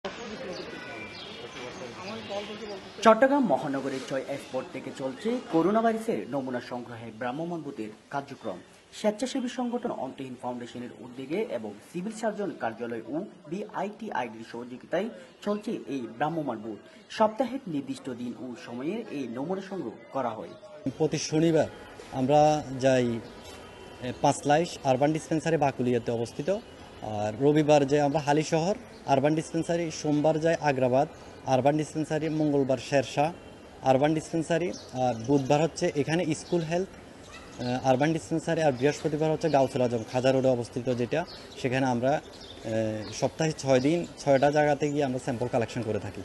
চট্টগ্রাম মহানগরের ৬ এয়ারপোর্ট থেকে চলছে করোনা ভাইরাসের নমুনা সংগ্রহে ভ্রাম্যমাণ বুথের কার্যক্রম। স্বেচ্ছাসেবী সংগঠন অন্তহীন ফাউন্ডেশনের উদ্যোগে এবং সিভিল সার্জন কার্যালয় ও বিআইটিআইডির সহযোগিতায় চলছে এই ভ্রাম্যমাণ বুথ। সপ্তাহের নির্দিষ্ট দিন ও সময়ে এই নমুনা সংগ্রহ করা হয়। প্রতি শনিবার আমরা যাই পাঁচলাইশ আরবান ডিসপেন্সারি বাকুলিয়াতে অবস্থিত, আর রবিবার যাই আমরা হালিশহর আরবান ডিসপেন্সারি, সোমবার যাই আগ্রাবাদ আরবান ডিসপেন্সারি, মঙ্গলবার শেরশাহ আরবান ডিসপেন্সারি, আর বুধবার হচ্ছে এখানে স্কুল হেলথ আরবান ডিসপেন্সারি, আর বৃহস্পতিবার হচ্ছে গাউসুল আজম খাজা রোডে অবস্থিত, যেটা সেখানে আমরা সপ্তাহে 6 দিন 6টা জায়গাতে গিয়ে আমরা স্যাম্পল কালেকশন করে থাকি।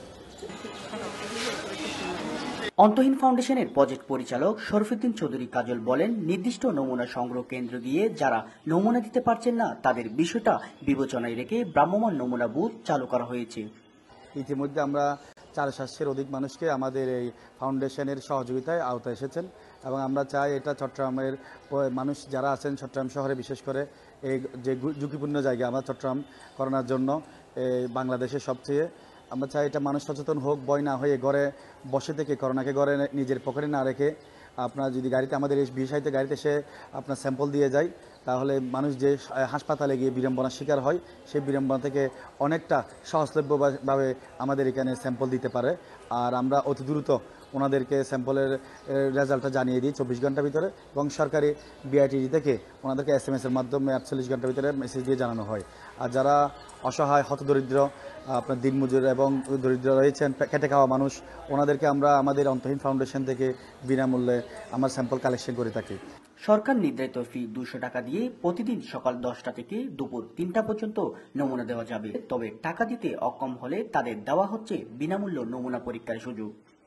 অন্তহীন ফাউন্ডেশনের প্রজেক্ট পরিচালক শরফুদ্দিন চৌধুরী কাজল বলেন, নির্দিষ্ট নমুনা সংগ্রহ কেন্দ্র দিয়ে যারা নমুনা দিতে পারছেন না তাদের বিষয়টা বিবেচনায় রেখে ভ্রাম্যমাণ নমুনা বুথ চালু করা হয়েছে। ইতিমধ্যে আমরা 400-এর অধিক মানুষকে আমাদের এই ফাউন্ডেশনের সহযোগিতায় আওতায় এসেছেন এবং আমরা চাই এটা চট্টগ্রামের মানুষ যারা আছেন চট্টগ্রাম শহরে, বিশেষ করে এই যে ঝুঁকিপূর্ণ জায়গা আমরা চট্টগ্রাম করোনার জন্য বাংলাদেশের সবচেয়ে, আমরা চাই এটা মানুষ সচেতন হোক, ভয় না হয়ে ঘরে বসে থেকে করোনাকে ঘরে নিজের পকেটে না রেখে আপনার যদি গাড়িতে আমাদের এই বিশেষায়িত গাড়িতে সে আপনার স্যাম্পল দিয়ে যায়, তাহলে মানুষ যে হাসপাতালে গিয়ে বিড়ম্বনার শিকার হয় সেই বিড়ম্বনা থেকে অনেকটা সহজলভ্যভাবে আমাদের এখানে স্যাম্পল দিতে পারে। আর আমরা অতি দ্রুত ওনাদেরকে স্যাম্পলের রেজাল্টটা জানিয়ে দিই 24 ঘন্টার ভিতরে, এবং সরকারি বিআইটিডি থেকে ওনাদেরকে SMS-এর মাধ্যমে 48 ঘন্টার ভিতরে মেসেজ দিয়ে জানানো হয়। আর যারা অসহায়, হতদরিদ্র, আপনার দিনমজুর এবং দরিদ্র রয়েছেন, খেটে খাওয়া মানুষ, ওনাদেরকে আমরা আমাদের অন্তহীন ফাউন্ডেশন থেকে বিনামূল্যে আমরা স্যাম্পল কালেকশন করে থাকি। সরকার নির্ধারিত ফি 200 টাকা দিয়ে প্রতিদিন সকাল 10টা থেকে দুপুর 3টা পর্যন্ত নমুনা দেওয়া যাবে। তবে টাকা দিতে অক্ষম হলে তাদের দেওয়া হচ্ছে বিনামূল্য নমুনা পরীক্ষার সুযোগ।